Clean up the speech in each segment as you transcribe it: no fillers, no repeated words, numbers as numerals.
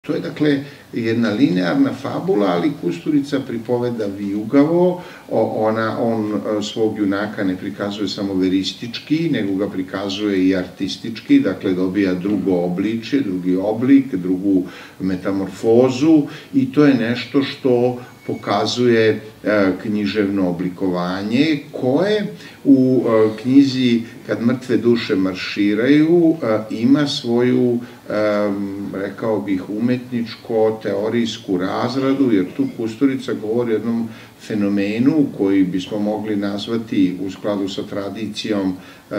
To je, dakle, jedna linearna fabula, ali Kusturica pripoveda vijugavo, on svog junaka ne prikazuje samo veristički, nego ga prikazuje i artistički, dakle, dobija drugo obličje, drugi oblik, drugu metamorfozu i to je nešto što pokazuje književno oblikovanje koje u knjizi Kad mrtve duše marširaju ima svoju, rekao bih, umetničko-teorijsku razradu, jer tu Kusturica govori o jednom fenomenu koji bismo mogli nazvati u skladu sa tradicijom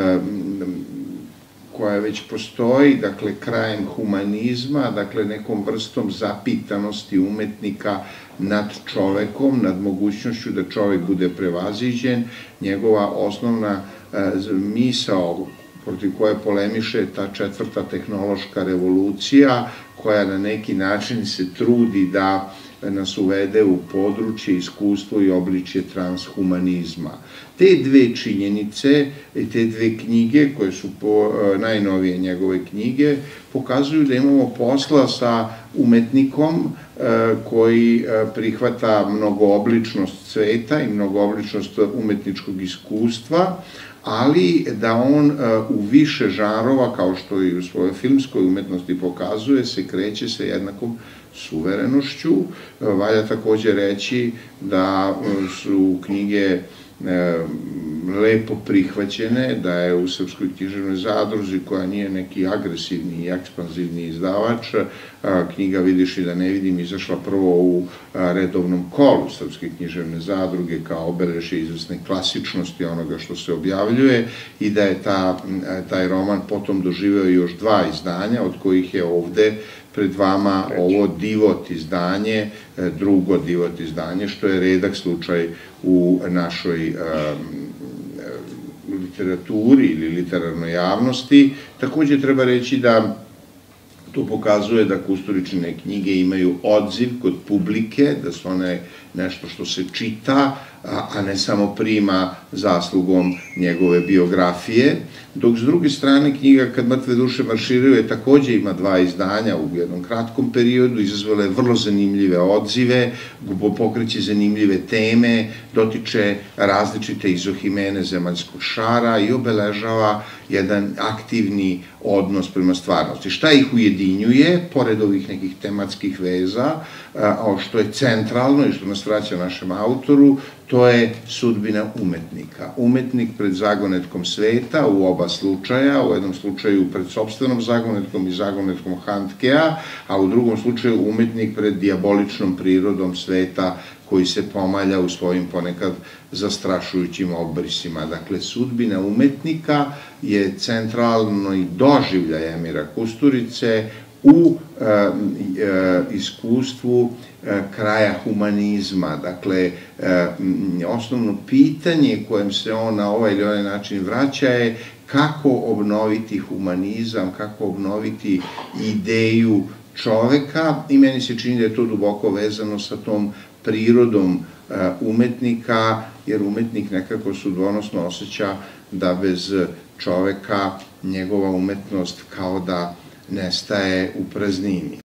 koja već postoji, dakle, krajem humanizma, dakle, nekom vrstom zapitanosti umetnika nad čovekom, nad mogućnošću da čovek bude prevaziđen. Njegova osnovna misao protiv koje polemiše ta četvrta tehnološka revolucija, koja na neki način se trudi da nas uvede u područje, iskustvo i obličje transhumanizma. Te dve činjenice i te dve knjige, koje su najnovije njegove knjige, pokazuju da imamo posla sa umetnikom koji prihvata mnogoobličnost sveta i mnogoobličnost umetničkog iskustva, ali da on u više žanrova, kao što i u svojoj filmskoj umetnosti pokazuje, se kreće sa jednakom suverenošću. Valja takođe reći da su knjige lepo prihvaćene, da je u Srpskoj književnoj zadruzi, koja nije neki agresivni i ekspanzivni izdavač, knjiga Vidiš i da ne vidim izašla prvo u redovnom kolu Srpske književne zadruge kao obeležje izvesne klasičnosti onoga što se objavljuje i da je taj roman potom doživeo još 2 izdanja, od kojih je ovde pred vama ovo divot izdanje, drugo divot izdanje, što je redak slučaj u našoj literaturi ili literarnoj javnosti. Takođe treba reći da to pokazuje da Kusturičine knjige imaju odziv kod publike, da su one nešto što se čita, a ne samo prima zaslugom njegove biografije, dok s druge strane knjiga Kad mrtve duše marširaju je takođe ima 2 izdanja u jednom kratkom periodu, izazvala je vrlo zanimljive odzive, pokreće zanimljive teme, dotiče različite izohimene zemaljskog šara i obeležava jedan aktivni odnos prema stvarnosti. Šta ih ujedinjuje, pored ovih nekih tematskih veza, što je centralno i što nas vraća našem autoru, to je sudbina umetnika. Umetnik pred zagonetkom sveta u oba slučaja, u jednom slučaju pred sopstvenom zagonetkom i zagonetkom Handkea, a u drugom slučaju umetnik pred dijaboličnom prirodom sveta koji se pomalja u svojim ponekad zastrašujućim obrisima. Dakle, sudbina umetnika je centralno i doživljaj Emira Kusturice u iskustvu kraja humanizma. Dakle, osnovno pitanje kojem se on na ovaj ili onaj način vraća je kako obnoviti humanizam, kako obnoviti ideju čoveka i meni se čini da je to duboko vezano sa tom prirodom umetnika, jer umetnik nekako sudbonosno osjeća da bez čoveka njegova umetnost kao da nestaje u praznini.